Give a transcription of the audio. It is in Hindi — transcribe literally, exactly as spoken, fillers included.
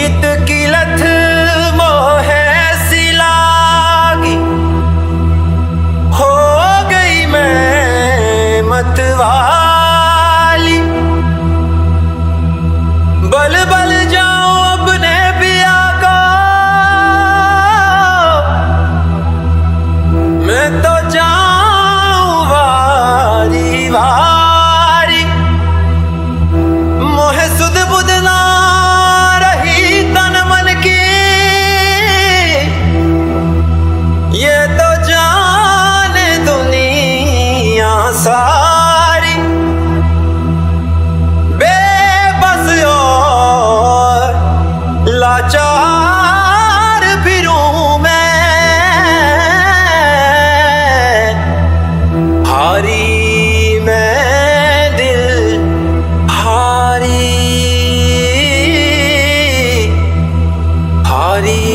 प्रीत की लथ मोहे सी लागी, हो गई मैं मतवाली। बल बल जाऊं अपने पिया को, मैं तो जाऊं वारी वारी। मोहे सुध बुध ना रही तन मन की, ये तो जाने दुनिया सारी। बेबस और लाचार फिरूं मैं, हारी मैं दिल हारी हारी।